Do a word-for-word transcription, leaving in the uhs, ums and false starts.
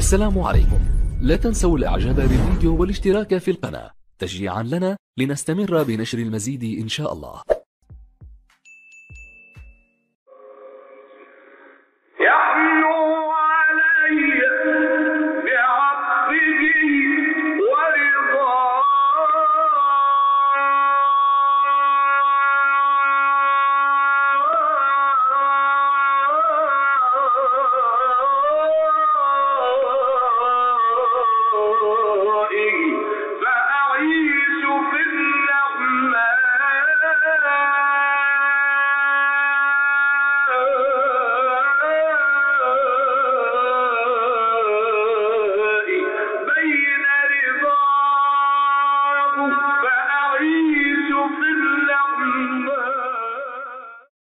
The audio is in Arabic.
السلام عليكم. لا تنسوا الاعجاب بالفيديو والاشتراك في القناة تشجيعا لنا لنستمر بنشر المزيد إن شاء الله. فأعيش في النعماء